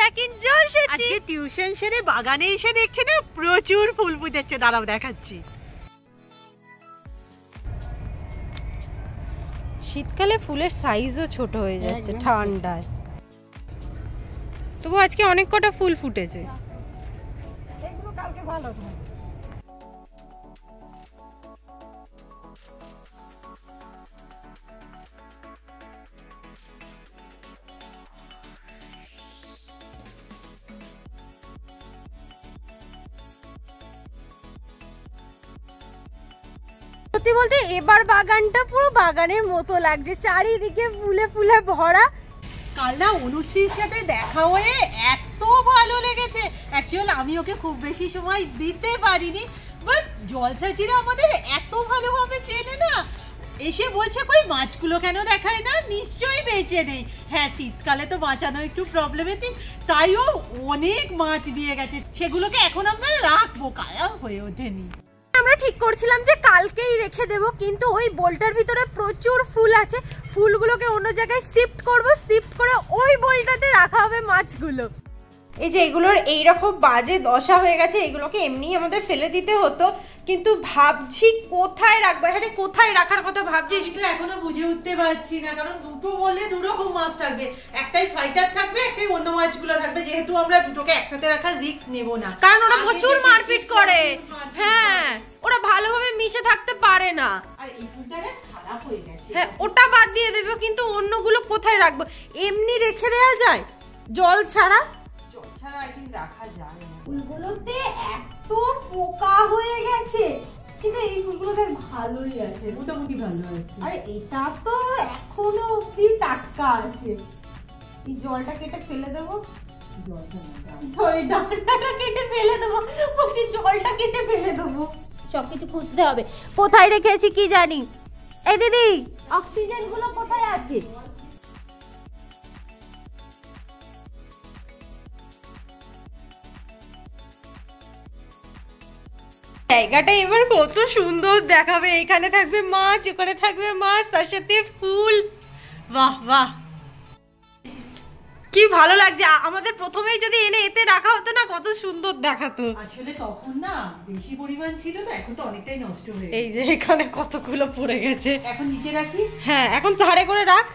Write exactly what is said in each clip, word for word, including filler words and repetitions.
Back in জলসেচি। আজকে tuition সেরে বাগানে এসে দেখছি না প্রচুর ফুল ফুটেছে, দাঁড়াও দেখাচ্ছি। শীতকালে ফুলের সাইজও ছোট হয়ে যাচ্ছে ঠান্ডায়, তবু আজকে অনেক কটা ফুল ফুটেছে। এগুলো কালকে ভালো হবে। সত্যি বলতে এবার বাগানটা পুরো বাগানের মতো লাগছে, চারিদিকে ফুলে ফুলে ভরা। কাল না অনুশ্রীর সাথে দেখা হয়ে এত ভালো লেগেছে। অ্যাকচুয়ালি আমি ওকে খুব বেশি সময় দিতে পারিনি, বাট জলসাচিরা আমাদের এত ভালোভাবে চেনে না, এসে বলছে কই মাছগুলো কেন দেখায় না, নিশ্চয়ই বেঁচে নেই। হ্যাঁ, শীতকালে তো বাঁচানো একটু প্রবলেমেটিক, তাই ও অনেক মাছ দিয়ে গেছে, সেগুলোকে এখন আমরা রাখবো, কায়া হয়ে ওঠেনি। আমরা ঠিক করছিলাম যে কালকেই রেখে দেব, কিন্তু ওই বোলটার ভিতরে প্রচুর ফুল আছে, ফুলগুলোকে অন্য জায়গায় শিফট করব, শিফট করে ওই বোলটাতে রাখা হবে মাছগুলো। এই যে এগুলোর এইরকম বাজে দশা হয়ে গেছে, এগুলোকে এমনি আমাদের ফেলে দিতে হতো, কিন্তু ভাবছি কোথায় রাখবো। হ্যাঁ, কোথায় রাখার কথা ভাবছি, কিন্তু এখনো বুঝে উঠতে পারছি না, কারণ দুটো বললে দু রকম মাছ থাকবে, একটাই ফাইটার থাকবে, একটাই অন্য মাছগুলো থাকবে, যেহেতু আমরা দুটোকে একসাথে রাখার রিস্ক নেব না, কারণ ওরা প্রচুর মারপিট করে। হ্যাঁ, ওরা ভালোভাবে মিশে থাকতে পারে না। আর এই ফুলটা খারাপ হয়ে গেছে, হ্যাঁ, ওটা বাদ দিয়ে দেবো, কিন্তু অন্যগুলো কোথায় রাখবো? এমনি রেখে দেওয়া যায় জল ছাড়া? জল ছাড়া আই থিংক রাখা যায় না। ফুলগুলোতে এত পোকা হয়ে গেছে, কিন্তু এই ফুলগুলো বেশ ভালোই আছে, মোটামুটি ভালো আছে। আর এটা তো এখনো অব্দি টাটকা আছে। এই জলটা কেটে ফেলে দেবো, জলটা সরি ডালটা কেটে ফেলে দেবো, বলছি জলটা কেটে ফেলে দেবো। সবকিছু খুঁজতে হবে, কোথায় রেখেছি কি জানি। এই দিদি, অক্সিজেন গুলো কোথায় আছে? জায়গাটা এবার কত সুন্দর দেখাবে, এখানে থাকবে মাছ, ওখানে থাকবে মাছ, তার সাথে ফুল। বাহ বাহ, কি ভালো লাগছে। আমাদের প্রথমেই যদি এনে এতে রাখা হতো না, কত সুন্দর দেখাতো। আসলে তখন না বেশি পরিমাণ ছিল তো, এখন তো অনেকটাই নষ্ট হয়ে গেছে। এই যে এখানে কতগুলো পড়ে গেছে, এখন নিচে রাখি। হ্যাঁ, এখন ধারে করে রাখ,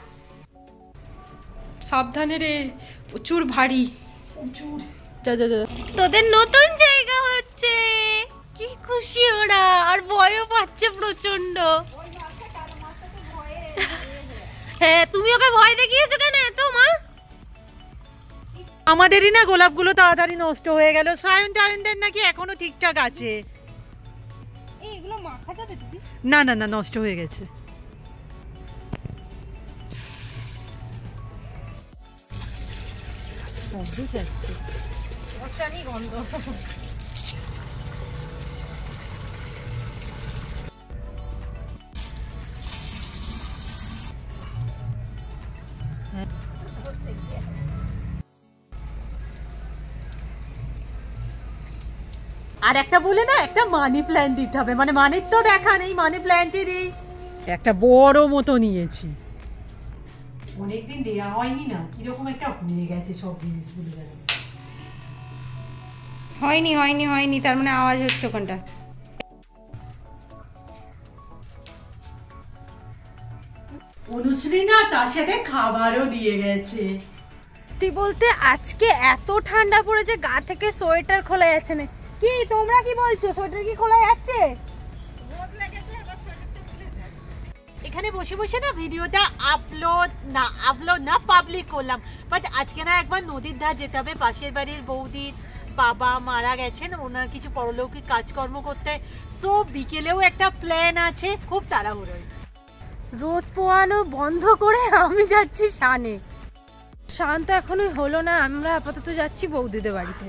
সাবধানে রে, প্রচুর ভারী, প্রচুর। যা যা যা। তোদের নতুন জায়গা হচ্ছে, কি খুশি ওরা, আর ভয়ও পাচ্ছে প্রচন্ড। হ্যাঁ, তুমি ওকে ভয় দেখিয়েছো কেন এত মা? আমাদেরই না গোলাপগুলো তাড়াতাড়ি নষ্ট হয়ে গেল, সায়ন টায়নদের নাকি এখনো ঠিকঠাক আছে। এইগুলো মাখা যাবে দিদি? না না না, নষ্ট হয়ে গেছে। গন্ধ। আর একটা বলে না, একটা মানি প্ল্যান্ট দিতে হবে, মানে মানির তো দেখা নেই, মানি প্ল্যান্টেরই একটা বড় মতো নিয়েছি, অনেকদিন দেয়া হয়নি না, কিরকম একটা হয়ে গেছে সব জিনিসগুলো। হয়নি হয়নি হয়নি, তার মানে আওয়াজ হচ্ছে ওখানটা। অনুশ্রী না তার সাথে খাবারও দিয়ে গেছে। তুই বলতে আজকে এত ঠান্ডা পড়েছে, গা থেকে সোয়েটার খোলা যাচ্ছে না। কি তোমরা কি বলছো, সোয়েটার কি খোলা যাচ্ছে? এখানে বসে বসে না ভিডিওটা আপলোড না আপলোড না পাবলিক করলাম, বাট আজকে না একবার নদীর ধার যেতে হবে, পাশের বাড়ির বৌদির বাবা মারা গেছেন, ওনার কিছু পরলৌকিক কাজকর্ম করতে, তো বিকেলেও একটা প্ল্যান আছে, খুব তাড়াহুড়োয়। রোদ পোয়ানো বন্ধ করে আমি যাচ্ছি শানে। শান তো এখনো হলো না, আমরা আপাতত যাচ্ছি বৌদিদের বাড়িতে।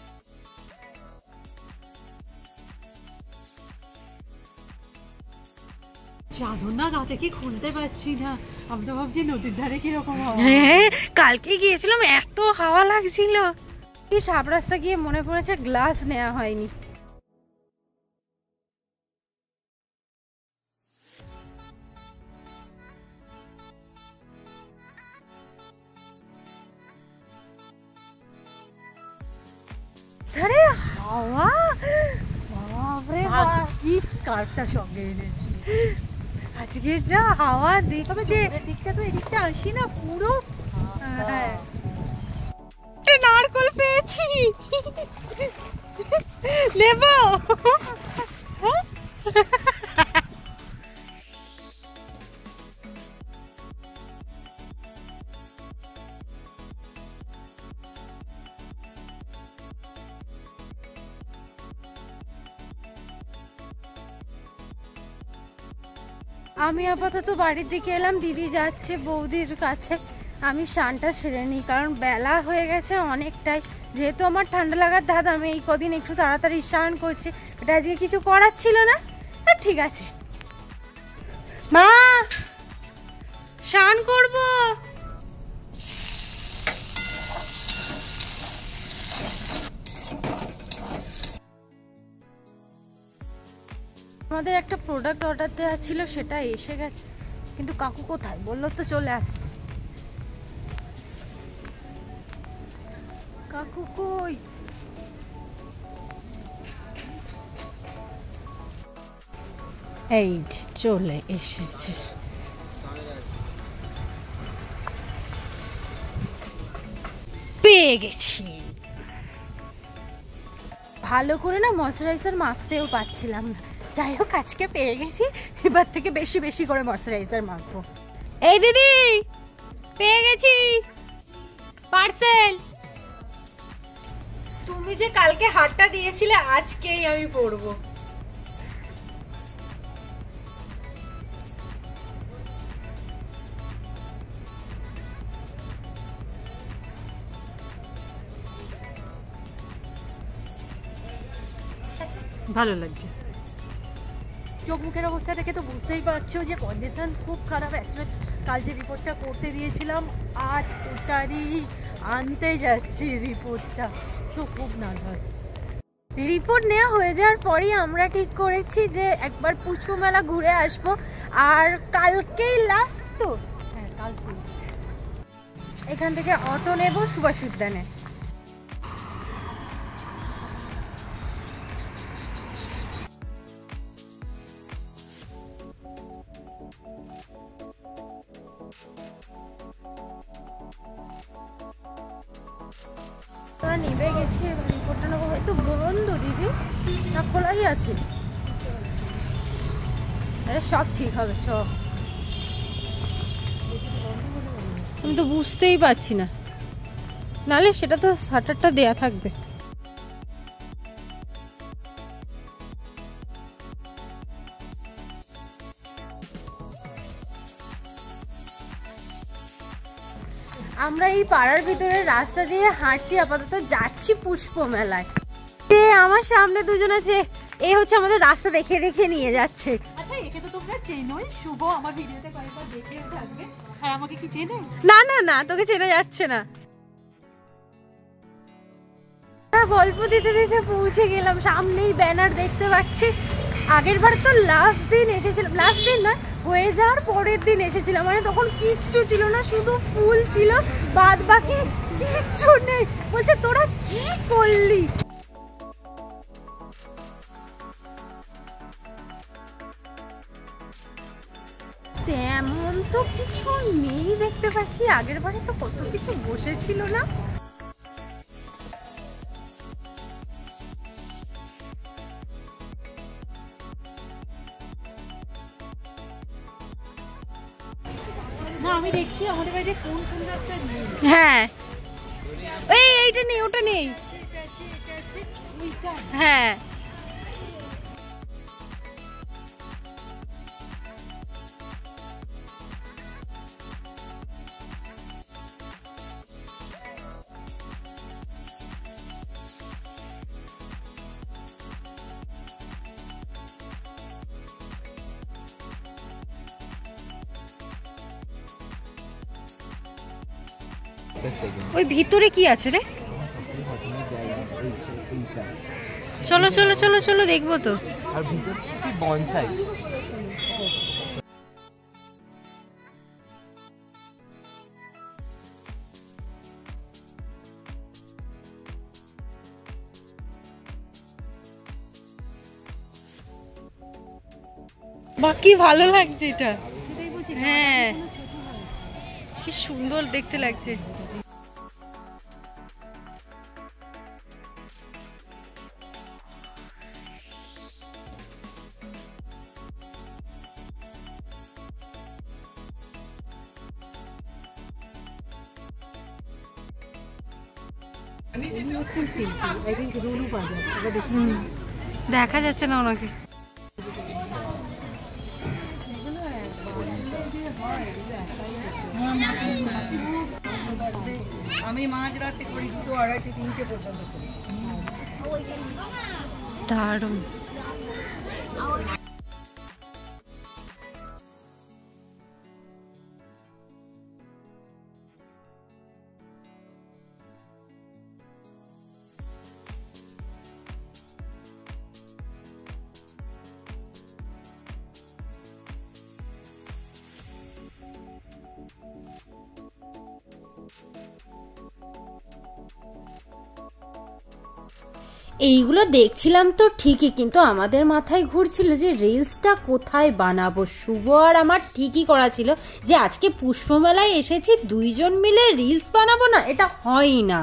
চাদর না গা থেকে খুলতে পারছি না, আমি তো ভাবছি নদীর ধারে কিরকম হাওয়া। হ্যাঁ, কালকে গিয়েছিলাম, এত হাওয়া লাগছিল। কি সাপ রাস্তা গিয়ে মনে পড়েছে গ্লাস নেওয়া হয়নি। আরে হাওয়া, বাপরে বাপ, কি স্কার্ফটা সঙ্গে এনেছি। আজকে যা হাওয়া দিচ্ছে। দিকটা তো এদিকটা আসি না পুরো। হ্যাঁ, নারকল পেয়েছি, নেব। আমি আপাতত বাড়ির দিকে এলাম, দিদি যাচ্ছে বৌদির কাছে। আমি স্নানটা সেরে নিই, কারণ বেলা হয়ে গেছে অনেকটাই। যেহেতু আমার ঠান্ডা লাগার ধাত, আমি এই কদিন একটু তাড়াতাড়ি স্নান করছি, এটা আজকে কিছু করার ছিল না। ঠিক আছে মা, স্নান করবো। আমাদের একটা প্রোডাক্ট অর্ডার দেওয়া ছিল, সেটা এসে গেছে, কিন্তু কাকু কোথায়? বললো তো চলে আসতে। কাকু কই? এই যে চলে এসেছে। পেয়ে গেছি। ভালো করে না ময়শ্চারাইজার মাখতেও পাচ্ছিলাম না, যাই হোক আজকে পেয়ে গেছি। এবার থেকে বেশি বেশি করে ময়শ্চারাইজার মাখবো। এই দিদি, পেয়ে গেছি পার্সেল। তুমি যে কালকে হারটা দিয়েছিলে, আজকেই আমি পরবো। ভালো লাগছে। চোখ মুখের অবস্থা দেখে তো বুঝতেই পারছো যে কন্ডিশন খুব খারাপ। অ্যাকচুয়ালি কাল যে রিপোর্টটা করতে দিয়েছিলাম, আজ ওটারই আনতে যাচ্ছি রিপোর্টটা। সো খুব নার্ভাস। রিপোর্ট নেওয়া হয়ে যাওয়ার পরই আমরা ঠিক করেছি যে একবার পুষ্প মেলা ঘুরে আসবো। আর কালকেই লাস্ট তো, হ্যাঁ কালকে এখান থেকে অটো নেব সুভাষ উদ্যানে। তোরা নেবে গেছি, এবার রিপোর্টটা নেবো। হয়তো বন্ধ দিদি, না খোলাই আছে? আরে সব ঠিক হবে, চ। আমি তো বুঝতেই পারছি না, নালে সেটা তো শাটারটা দেয়া থাকবে। আমরা এই পাড়ার ভিতরে রাস্তা দিয়ে হাঁটছি, আপাতত যাচ্ছি পুষ্প মেলায়। আমার সামনে দুজন আছে, এ হচ্ছে আমাদের রাস্তা দেখে দেখে নিয়ে যাচ্ছে। আচ্ছা, একে তো তোমরা চেনোই, শুভ আমার ভিডিওতে কয়েকবার দেখেও থাকবে। আর আমাকে কি চেনে? না না না, তোকে চেনা যাচ্ছে না। গল্প দিতে দিতে পৌঁছে গেলাম, সামনেই ব্যানার দেখতে পাচ্ছি। আগের বার তো লাস্ট দিন এসেছিলাম, লাস্ট দিন নয়, হয়ে যাওয়ার পরের দিন এসেছিলাম, মানে তখন কিচ্ছু ছিল না, শুধু ফুল ছিল, বাদ বাকি কিচ্ছু নেই। বলছে তোরা কি করলি? তেমন তো কিছু নেই দেখতে পাচ্ছি, আগের বারে তো কত কিছু বসেছিল না। না, আমি দেখছি আমাদের বাড়িতে কোন কোন গাছটা নেই। হ্যাঁ, এই এইটা নেই, ওটা নেই। হ্যাঁ, ওই ভিতরে কি আছে রে? চলো চলো চলো চলো, দেখবো তো। আর ভিতরে কি বনসাই। বাকি ভালো লাগছে এটা, হ্যাঁ কি সুন্দর দেখতে লাগছে। দেখা যাচ্ছে না ওনাকে। আমি মাঝরাতে করি, দুটো আড়াইটে তিনটে পর্যন্ত করি। দারুণ। এইগুলো দেখছিলাম তো ঠিকই, কিন্তু আমাদের মাথায় ঘুরছিল যে রিলসটা কোথায় বানাবো। শুভ আর আমার ঠিকই করা ছিল যে আজকে পুষ্পমেলায় এসেছি, দুইজন মিলে রিলস বানাবো না, এটা হয়ই না।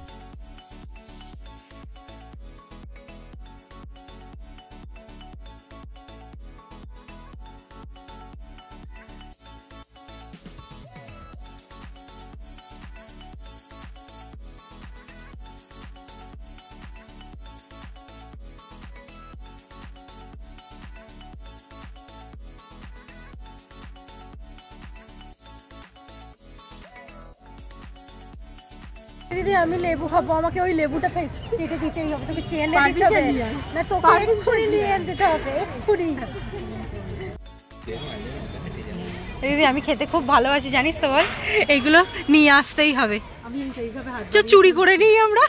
দিদি আমি লেবু খাবো, আমাকে ওই লেবুটা কেটে দিতেই হবে, তোকে চেনে দিতে হবে না, তোকে এক্ষুনি নিয়ে দিতে হবে এক্ষুনি। দিদি আমি খেতে খুব ভালোবাসি জানিস তো, বল এইগুলো নিয়ে আসতেই হবে। চ চুরি করে নিই আমরা।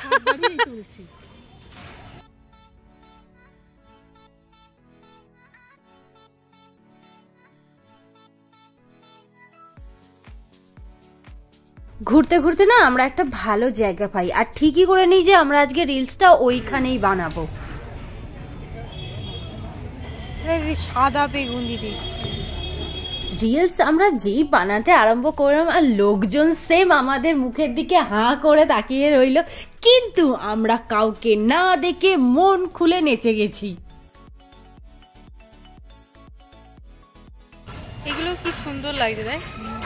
ঘুরতে ঘুরতে না আমরা একটা ভালো জায়গা পাই, আর ঠিকই করে নিই যে আমরা আজকে রিলসটা ওইখানেই বানাবো। সাদা বেগুন দিদি রিলস আমরা যেই বানাতে আরম্ভ করলাম আর লোকজন সেম আমাদের মুখের দিকে হাঁ করে তাকিয়ে রইল, কিন্তু আমরা কাউকে না দেখে মন খুলে নেচে গেছি। এগুলো কি সুন্দর লাগছে তাই।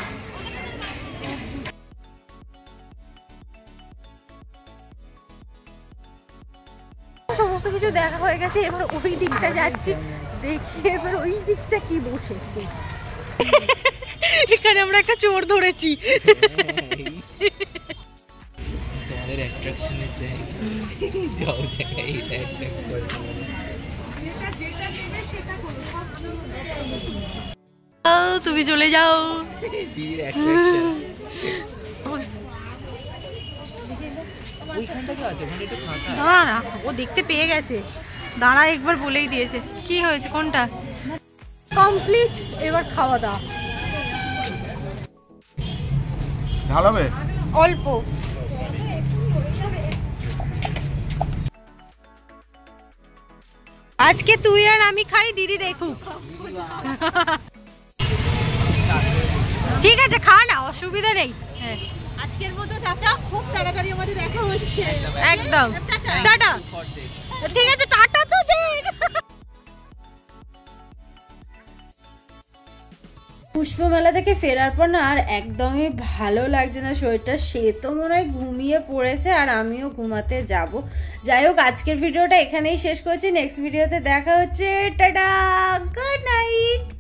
সমস্ত কিছু দেখা হয়ে গেছে, এবার ওই দিকটা যাচ্ছি, দেখি এবার ওই দিকটা কি বসেছে। এখানে আমরা একটা চোর ধরেছি। তোমাদের অ্যাট্রাকশনের জায়গা, যাও দেখাই এটা অ্যাট্রাক্ট করে। যেটা যেটা নেবে সেটা করো, সব তুমি চলে যাও। দিদির অ্যাট্রাকশন ওইখানটা কি আছে, ওখানে একটু ফাঁকা। না না ও দেখতে পেয়ে গেছে, দাঁড়া একবার বলেই দিয়েছে। কি হয়েছে কোনটা? কমপ্লিট, এবার খাওয়া দাওয়া। ঢালাবে অল্প। আজকে তুই আর আমি খাই, দিদি দেখুক। ঠিক আছে খা না, অসুবিধা নেই। হ্যাঁ আজকের মতো টাটা, খুব তাড়াতাড়ি আমাদের দেখা হচ্ছে। একদম টাটা। ঠিক আছে টাটা তো দেখ। পুষ্পমেলা থেকে ফেরার পর না আর একদমই ভালো লাগছে না শরীরটা, সে তো মনে হয় ঘুমিয়ে পড়েছে আর আমিও ঘুমাতে যাব। যাই হোক আজকের ভিডিওটা এখানেই শেষ করছি, নেক্সট ভিডিওতে দেখা হচ্ছে, টাটা, গুড নাইট।